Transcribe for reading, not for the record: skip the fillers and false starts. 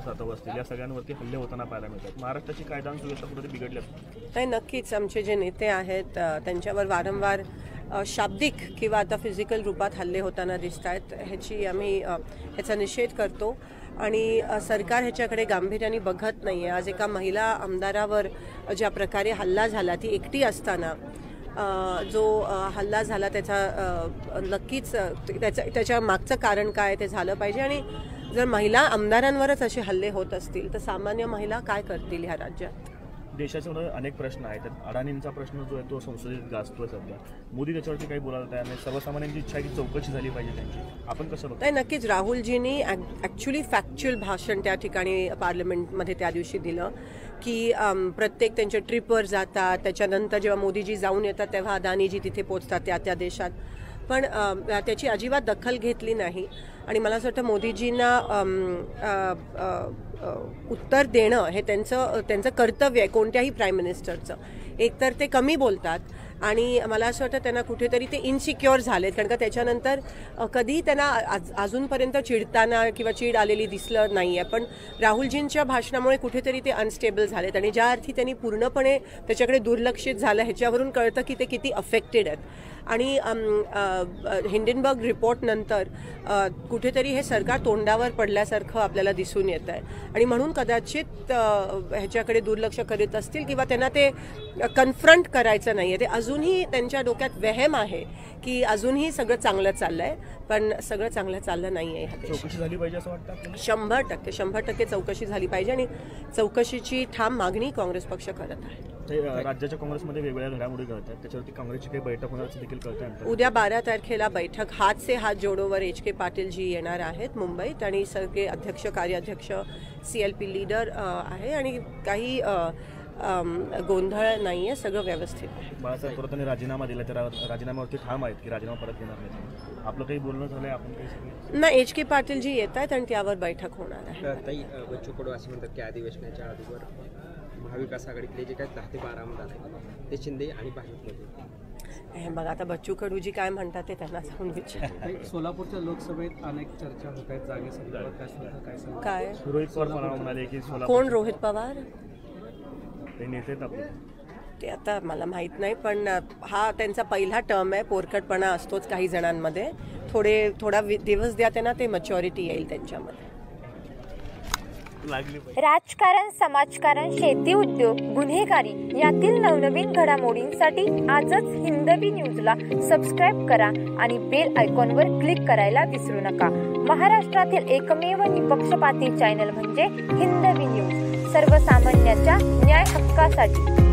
सातव असतील या सगळ्यांवरती हल्ले होताना पाहायला मिळतात. महाराष्ट्राची कायदा आणि सुव्यवस्था कुठेतरी बिघडली असते. नाही, नक्कीच आमचे जे नेते आहेत त्यांच्यावर वारंवार शाब्दिक किंवा आता फिजिकल रूपात हल्ले होताना दिसत आहेत. ह्याचा निषेध करतो आणि सरकार ह्याच्याकडे गांभीर्याने बघत नाही आहे. आज एका महिला आमदारावर ज्या प्रकारे हल्ला झाला, ती एकटी असताना जो हल्ला झाला त्याचा नक्कीच त्याच्या मागचं कारण काय ते झालं पाहिजे. आणि जर महिला आमदारांवरच असे हल्ले होत असतील तर सामान्य महिला काय करतील ह्या राज्यात. देशासमोर अनेक प्रश्न आहेत. अडाणींचा प्रश्न जो आहे तो संसदेत गाजतोय सध्या. मोदी त्याच्यावरती काही बोलायला तयार नाही. सर्वसामान्यांची इच्छा आहे की चौकशी झाली पाहिजे त्यांची. आपण कसं बघतो? नाही, नक्कीच राहुलजींनी ॲक्च्युली फॅक्च्युअल भाषण त्या ठिकाणी पार्लमेंटमध्ये त्या दिवशी दिलं की प्रत्येक त्यांच्या ट्रिपवर जातात, त्याच्यानंतर जेव्हा मोदीजी जाऊन येतात तेव्हा अदानीजी तिथे पोचतात त्या देशात, पण त्याची अजिबात दखल घेतली नाही. आणि मला असं वाटतं मोदीजींना उत्तर देणं हे त्यांचं कर्तव्य आहे कोणत्याही प्राईम मिनिस्टरचं. एकतर ते कमी बोलतात आणि मला असं वाटतं त्यांना कुठेतरी ते इनसिक्युअर झालेत, कारण का त्याच्यानंतर कधीही त्यांना अजूनपर्यंत चिडताना किंवा चीड आलेली दिसलं नाही आहे. पण राहुलजींच्या भाषणामुळे कुठेतरी ते अनस्टेबल झालेत आणि ज्या अर्थी त्यांनी पूर्णपणे त्याच्याकडे दुर्लक्षित झालं ह्याच्यावरून कळतं की ते किती अफेक्टेड आहेत. आणि हिंडनबर्ग रिपोर्टनंतर कुठेतरी हे सरकार तोंडावर पडल्यासारखं आपल्याला दिसून येत आहे आणि म्हणून कदाचित ह्याच्याकडे दुर्लक्ष करीत असतील किंवा त्यांना ते कन्फ्रंट करायचं नाही आहे. ते अजूनही त्यांच्या डोक्यात वहम आहे की अजूनही सगळं चांगलं चाललं आहे, पण सगळं चांगलं चाललं नाही आहे. चौकशी झाली पाहिजे असं वाटतं. 100% चौकशी झाली पाहिजे आणि चौकशीची ठाम मागणी काँग्रेस पक्ष करत आहे. राज्याच्या काँग्रेसमध्ये वेगवेगळ्या घडामोडी घडतात, त्याच्यावरती काँग्रेसची काही बैठक होण्याचं देखील कळतं. उद्या 12 तारखेला बैठक हात से हात जोडोवर HK पाटीलजी येणार आहेत मुंबईत आणि सगळे अध्यक्ष कार्याध्यक्ष CLP लीडर आहे आणि काही गोंधळ नाही आहे, सगळं व्यवस्थित आहे. बाळासाहेब थोरातांनी राजीनामा दिला, तर राजीनाम्यावरती ठाम आहेत की राजीनामा परत घेणार नाही. आपलं काही बोलणं झालंय? आपण काही नाही, HK पाटीलजी येत आहेत आणि त्यावर बैठक होणार आहे. बच्चू कडू असं म्हणतात की अधिवेशनाच्या अगोदर महाविकास आघाडीतले जे काय 10 ते 12 आमदार आहेत ते शिंदे आणि भाजपमध्ये. बघा आता बच्चू कडूजी काय म्हणतात ते त्यांना जाऊन विचार. सोलापूरच्या लोकसभेत अनेक चर्चा होत आहेत जागेसंदर्भात, काय रोहित पवार म्हणाले की कोण रोहित पवार ते नेते ते आता मला माहीत नाही, पण हा त्यांचा पहिला टर्म आहे. पोरकटपणा असतोच काही जणांमध्ये. थोडा दिवस द्या त्यांना, ते मॅच्युरिटी येईल त्यांच्यामध्ये. राजकारण, समाजकारण, शेती, उद्योग, गुन्हेगारी यातील नवनवीन घडामोडींसाठी आजच हिंदवी न्यूजला सबस्क्राईब करा आणि बेल आयकॉनवर क्लिक करायला विसरू नका. महाराष्ट्रातील एकमेव निपक्षपाती चॅनल म्हणजे हिंदवी न्यूज, सर्वसामान्यांच्या न्याय हक्कासाठी.